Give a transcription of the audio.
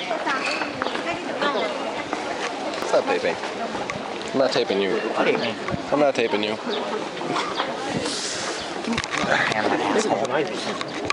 Stop taping. I'm not taping you. I'm not taping you. Damn that asshole.